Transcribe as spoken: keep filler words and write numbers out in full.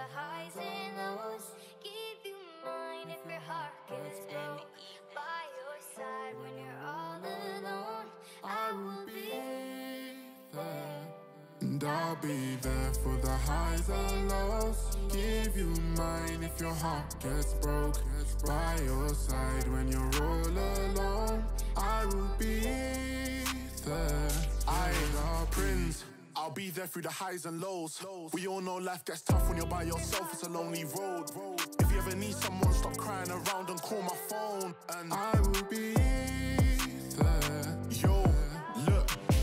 the highs and lows. Give you mine if your heart gets broke. By your side when you're all alone, I will be there. And I'll be there for the highs and lows. Give you mine if your heart gets broke. By your side when you're all alone, I will be there. I am Prince, I'll be there through the highs and lows. We all know life gets tough when you're by yourself, it's a lonely road. If you ever need someone, stop crying around and call my phone. And I will be there.